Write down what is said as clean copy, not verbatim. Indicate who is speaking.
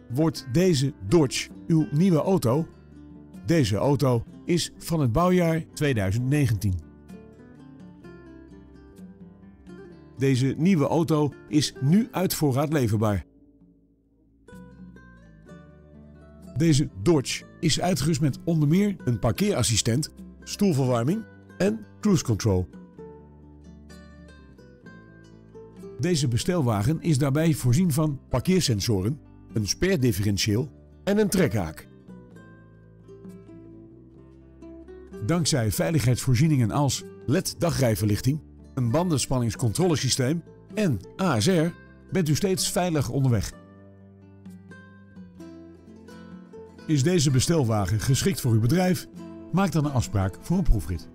Speaker 1: Wordt deze Dodge uw nieuwe auto? Deze auto is van het bouwjaar 2019. Deze nieuwe auto is nu uit voorraad leverbaar. Deze Dodge is uitgerust met onder meer een parkeerassistent, stoelverwarming en cruise control. Deze bestelwagen is daarbij voorzien van parkeersensoren, een sperdifferentieel en een trekhaak. Dankzij veiligheidsvoorzieningen als LED-dagrijverlichting, een bandenspanningscontrolesysteem en ASR bent u steeds veilig onderweg. Is deze bestelwagen geschikt voor uw bedrijf? Maak dan een afspraak voor een proefrit.